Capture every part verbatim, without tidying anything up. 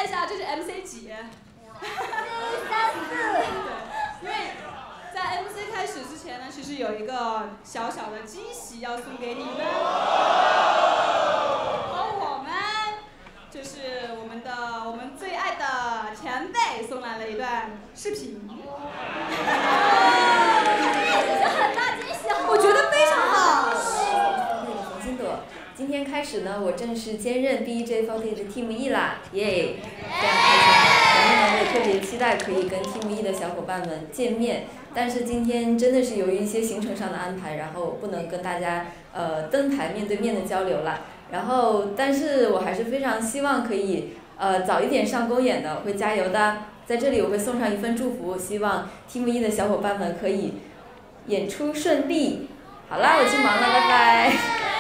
一下这是 M C 几？ 三四。 因为在 M C 开始之前呢，其实有一个小小的惊喜要送给你们。和我们就是我们的我们最爱的前辈送来了一段视频。 很大惊喜， 我觉得非常好。 冯鑫朵，今天开始呢，我正式兼任 B J 四十八 的 Team E 啦，耶！非常开心。然后呢，我也特别期待可以跟 Team E 的小伙伴们见面，但是今天真的是由于一些行程上的安排，然后不能跟大家呃登台面对面的交流了。然后，但是我还是非常希望可以呃早一点上公演的，我会加油的。在这里我会送上一份祝福，希望 Team E 的小伙伴们可以演出顺利。好啦，我去忙了，拜拜。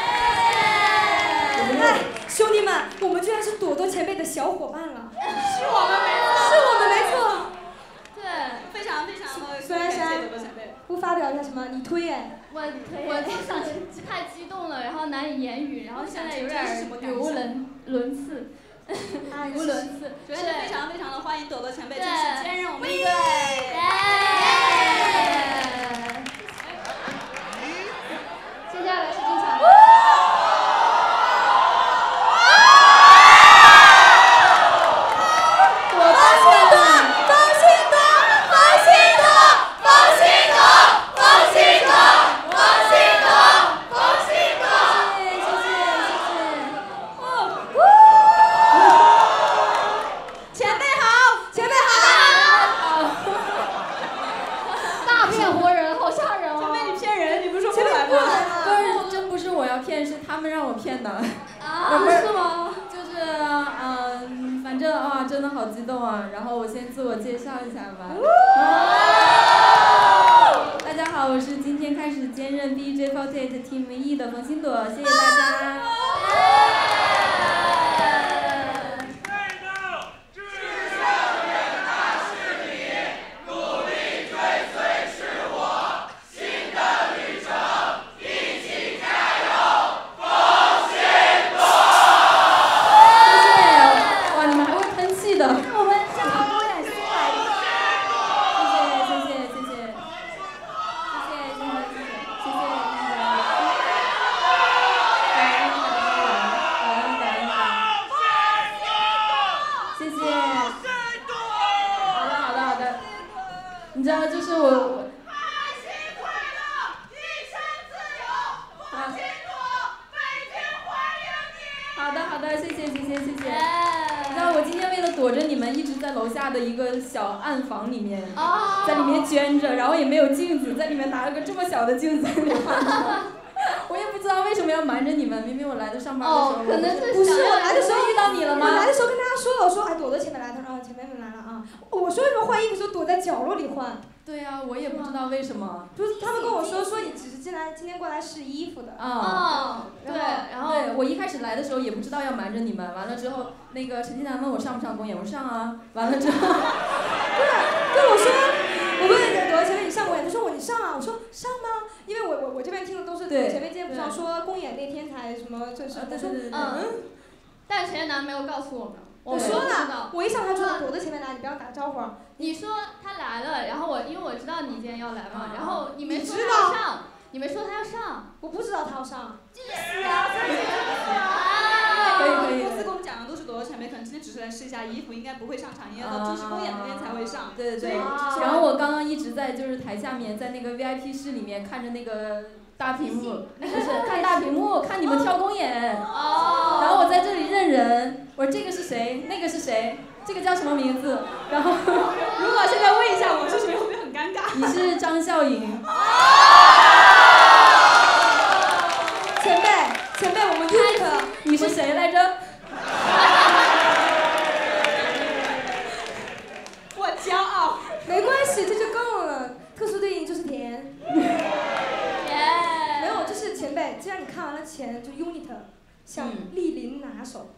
哎，兄弟们，我们居然是朵朵前辈的小伙伴了。 是我们没错。 是我们没错。 对，非常非常的孙珊珊，不发表一下什么？你推哎。 我我当时太激动了，然后难以言语，然后现在有点语无伦伦次。无伦次， 首先非常非常的欢迎朵朵前辈正式兼任我们一队。 接下来是进场。 我发现了，放心朵，放心朵，放心朵，放心朵，放心朵，放心朵。谢谢谢谢谢谢。哦。前辈好，前辈好。 大骗活人，好吓人哦！ 前辈你骗人，你不是说不来吗？ 不是，真不是我要骗，是他们让我骗的。 啊？是吗？ 就是嗯，反正啊，真的好激动啊！然后我先自我介绍一下吧。大家好，我是今天开始兼任 B J 四十八 Team E 的冯鑫朵，谢谢大家。你知道，就是我我。 开心快乐，一生自由，冯鑫朵，北京欢迎你。 好的好的，谢谢谢谢谢谢。你知道我今天为了躲着你们，一直在楼下的一个小暗房里面，在里面捐着，然后也没有镜子，在里面拿了个这么小的镜子在里画着。我也不知道为什么要瞒着你们，明明我来的上班的时候。 哦，可能是不是我来的时候遇到你了吗？ 我来的时候跟大家说了，我说哎朵朵前辈来，他说啊前辈们来了啊。我说为什么换衣服时候躲在角落里换？ 对呀、啊，我也不知道为什么。 不是他们跟我说说你只是进来今天过来试衣服的。 啊、 哦。对，然后对我一开始来的时候也不知道要瞒着你们，完了之后那个陈金南问我上不上公演，我说上啊，完了之后。 对，对我说，我问朵朵前辈你上公演，他说我你上啊，我说上吗？因为我我我这边听的都是朵朵前辈今天不是说公演那天才什么正式，他说嗯，但是陈南没有告诉我们。 我说了，我一上台说朵朵前辈来，你不要打招呼。 你说他来了，然后我因为我知道你今天要来嘛，然后你没说他要上，你没说他要上， 我不知道他要上。 这是啊，这是可以可以。 公司跟我们讲的都是朵朵前辈，可能今天只是来试一下衣服，应该不会上场，应该到正式公演那天才会上。 对对对。然后我刚刚一直在就是台下面，在那个 V I P 室里面看着那个大屏幕，就是看大屏幕看你们跳公演。 哦。 然后我在这里认人，我说这个是谁，那个是谁，这个叫什么名字？然后如果现在问一下我是谁，会不会很尴尬？ 你是张笑颖。 前辈，前辈，我们 Unit， 你是谁来着？ 我骄傲。 没关系，这就够了。特殊对应就是甜。没有，就是前辈，既然你看完了前，就 Unit， 向莅临拿手。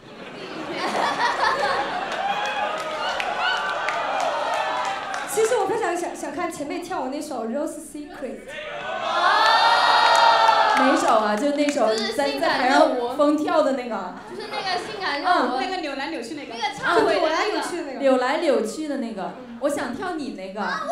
其实我非常想想看前辈跳我那首《Rose Secret》。 哪首啊？就那首在在台上疯跳的那个。 就是那个性感热舞， 那个扭来扭去那个。 那个唱会的扭来扭去的那个，我想跳你那个。 啊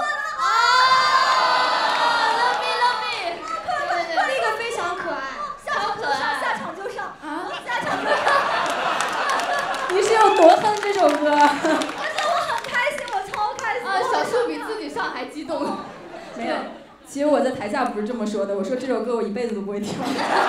，love me love me， 那个非常可爱，下场就上，下场就上啊，下场就上。 你是有多恨这首歌？ 但是我很开心，我超开心。 啊，小树比自己上还激动。 没有，其实我在台下不是这么说的，我说这首歌我一辈子都不会跳。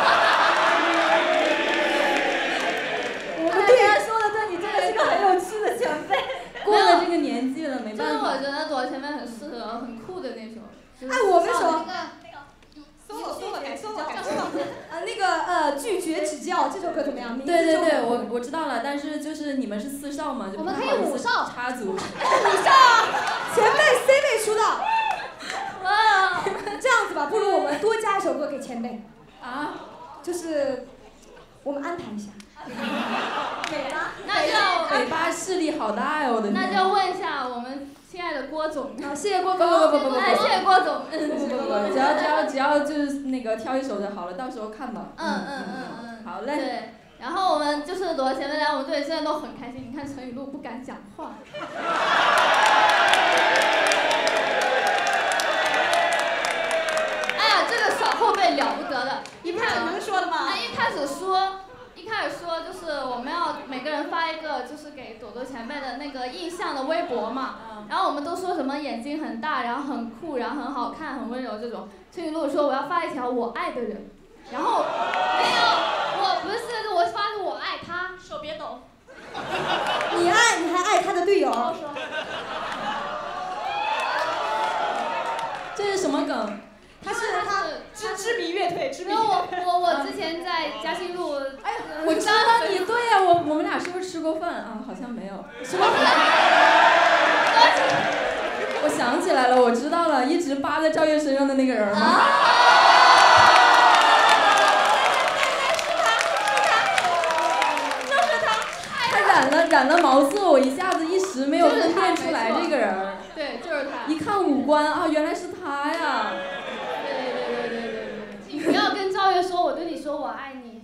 我们队员说的对，你真的是个很有趣的前辈。 过了这个年纪了，没办法。 就是我觉得躲前面很适合，很酷的那种。 哎，我为什么？ 搜了搜了，改搜了改搜了。 呃，那个呃，拒绝指教这首歌怎么样？ 对对对，我我知道了，但是就是你们是四少嘛，就我们可以五少插足。 五少，前辈 C 位出道。 哇， 这样子吧，不如我们多加一首歌给前辈。 啊？ 就是我们安排一下。美了。 那就北巴势力好大哟，我的天。 那就问一下我们亲爱的郭总。 好，谢谢郭总。不不不不不不。 哎，谢谢郭总。 不不不不，只要只要只要就是那个挑一首就好了，到时候看吧。 嗯嗯嗯嗯。 好嘞。 对。然后我们就是躲前面来，我们队现在都很开心。你看陈雨露不敢讲话。哎呀，这个小后辈了不得的，一开始能说的吗？ 他一开始说。一开始说就是我们要每个人发一个就是给朵朵前辈的那个印象的微博嘛，然后我们都说什么眼睛很大，然后很酷，然后很好看，很温柔这种。陈雨露说我要发一条我爱的人，然后没有，我不是，我发的我爱他，手别抖。 你爱你还爱他的队友。 这是什么梗？ 他是他知知名乐队，知名。 因为我我我之前在嘉兴路， 哎，我知道你对呀，我我们俩是不是吃过饭啊？好像没有。什么？我想起来了，我知道了，一直扒在赵月身上的那个人吗？ 就是他， 他染了染了毛色，我一下子一时没有分辨出来这个人。 对，就是他。 一看五官啊，原来是他呀。 你不要跟赵月说，我对你说我爱你。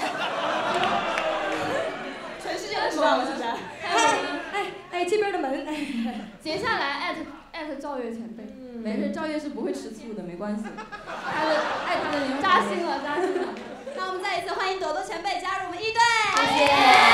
全世界都知道了，现在。 哎哎哎，这边的门。 接下来艾特艾特赵月前辈。 嗯，没事，赵月是不会吃醋的，没关系。他的爱他的人扎心了，扎心了。 那我们再一次欢迎朵朵前辈加入我们一队。 谢谢。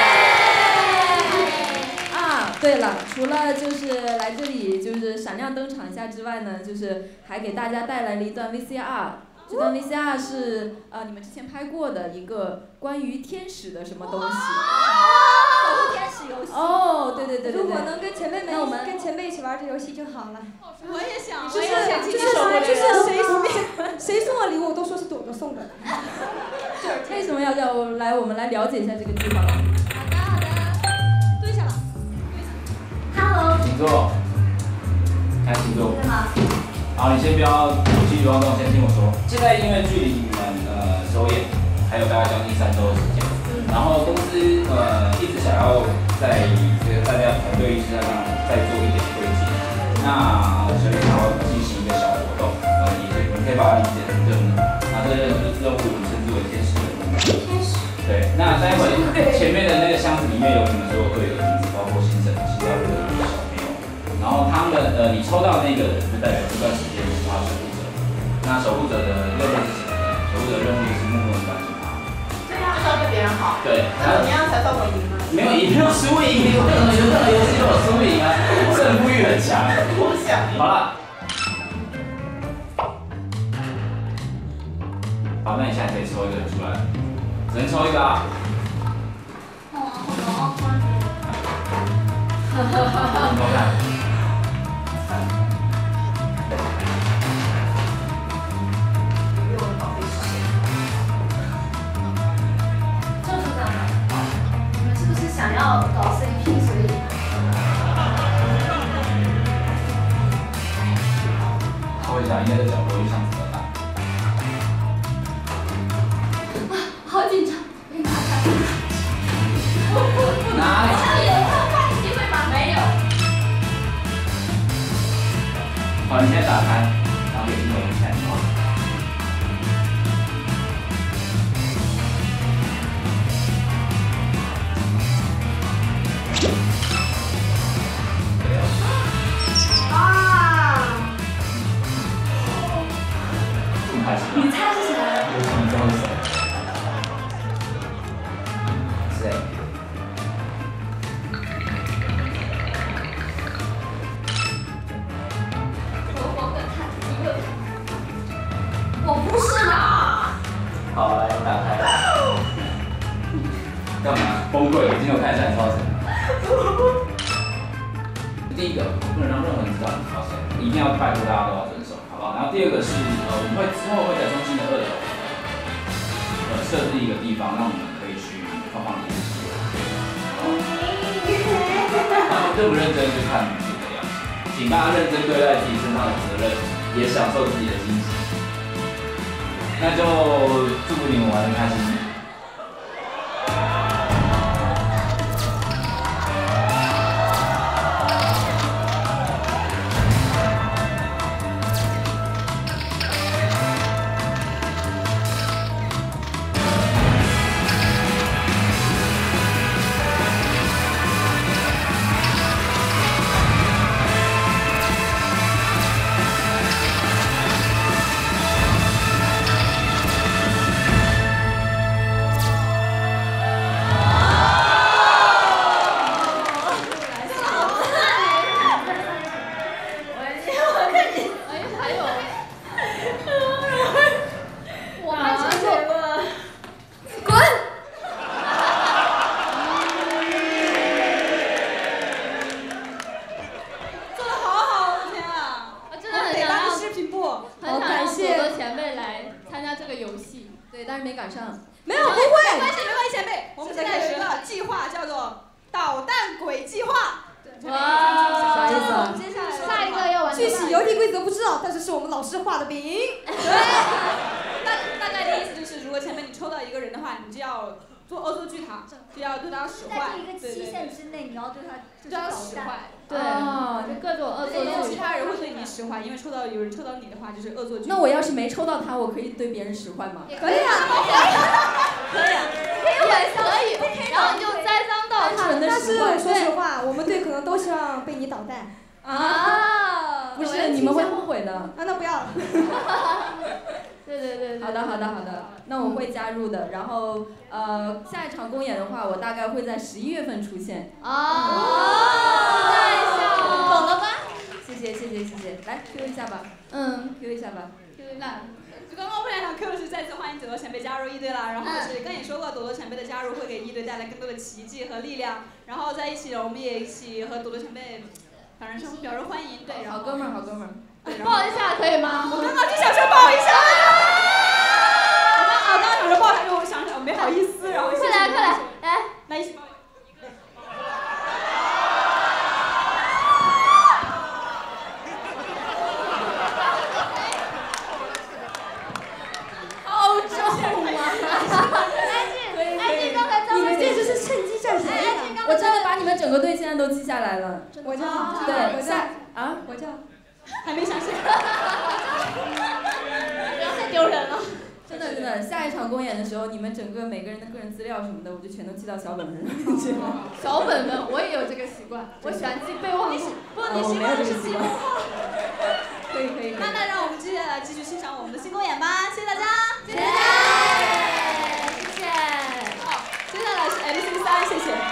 啊，对了，除了就是来这里就是闪亮登场一下之外呢，就是还给大家带来了一段 V C R。这段 V C R 是呃你们之前拍过的一个关于天使的什么东西？ 守护天使游戏。 哦，对对对对对。 如果能跟前辈们， 我们跟前辈一起玩这游戏就好了。 我也想。 就是就是就是谁谁谁送的礼物都说是朵朵送的。 为什么要叫我来？我们来了解一下这个地方。 好的好的，对上了。Hello。 请坐。看请坐。好，你先不要急于妄动，先听我说。现在因为距离你们呃首演还有大概将近三周的时间，然后公司呃一直想要在这个大家团队意识上再做一点推进，那所以想要进行一个小活动，呃，也可以你可以把它理解成任务，那这个任务我们称之为天使任务。天使。对，那待会前面的那个箱子里面有你们所有队友的名字，包括新生、其他的小朋友。然后他们呃，你抽到那个人就代表这段时间是他守护者。那守护者的任务是什么呢？守护者的任务就是默默的关心他。 对呀，就是要对别人好。 对。 那怎么样才算我赢呢？ 没有赢，没有输赢，有任何有任何游戏都有输赢啊，胜负欲很强。 我想。 好了。好，那你现在可以抽一个人出来，只能抽一个啊。哦，好难啊！哈哈哈哈。你看。 想要搞 C P， 所以说一下，应该在角落，因为箱子比较大。 啊，好紧张！ 哪里？ 有换换机会吗？没有。 好，你现在打开，然后给镜头看啊。 第一个不能让任何人知道你跳绳，一定要拜托大家都要遵守，好不好？然后第二个是呃，我们会之后会在中心的二楼，呃，设置一个地方，让我们可以去放放电视。啊，认不认真就看你自己的样子，请大家认真对待自己身上的责任，也享受自己的惊喜。那就祝福你们玩得开心。 那我要是没抽到他，我可以对别人使坏吗？ 可以啊，可以啊， 可以玩可以，然后你就栽赃到他。 但是说实话，我们队可能都希望被你捣蛋。 啊，不是，你们会后悔的。啊， 那不要。 对对对。 好的好的好的，那我会加入的。然后呃，下一场公演的话，我大概会在十一月份出现。 哦，太像了，懂了吧？ 谢谢谢谢谢谢，来 Q 一下吧。 嗯 ，Q 一下吧。 那就刚刚我俩想 Q 的是再次欢迎朵朵前辈加入一队啦，然后是刚也说过，朵朵前辈的加入会给一队带来更多的奇迹和力量，然后在一起我们也一起和朵朵前辈，反正是表示欢迎，对， 好哥们儿好哥们儿， 抱一下可以吗？ 我刚刚就想说抱一下。我刚啊刚刚想说抱一下，我想想我没好意思，然后快来快来来来一起抱。 我真的把你们整个队现在都记下来了。 我叫， 对，下啊， 我叫， 还没想起来。 太丢人了。 真的真的，下一场公演的时候，你们整个每个人的个人资料什么的，我就全都记到小本本上。 小本本，我也有这个习惯，我喜欢记备忘录。 不，你习惯的是记录。 可以可以。 那那让我们接下来继续欣赏我们的新公演吧，谢谢大家。 谢谢。谢谢。 好，接下来是 M C 三，谢谢。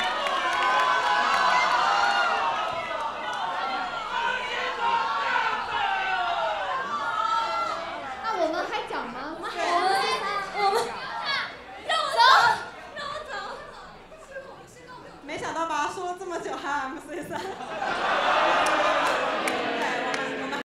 那我们还讲吗？我们我们让我走，让我走。 没想到吧，说了这么久还 M C 三。